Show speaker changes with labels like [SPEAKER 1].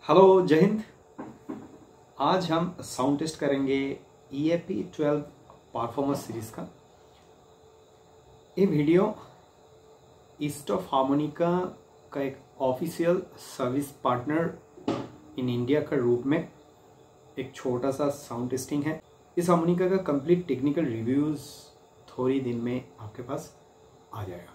[SPEAKER 1] Hello जय हिंद। आज हम साउंड टेस्ट करेंगे EAP-12 परफॉर्मेंस सीरीज का। ये वीडियो ईस्टॉप हार्मोनिका का एक official service partner in India का रूप में एक छोटा सा साउंड टेस्टिंग है। इस हार्मोनिका का कंप्लीट टेक्निकल रिव्यूज थोड़ी दिन में आपके पास आ जाएगा।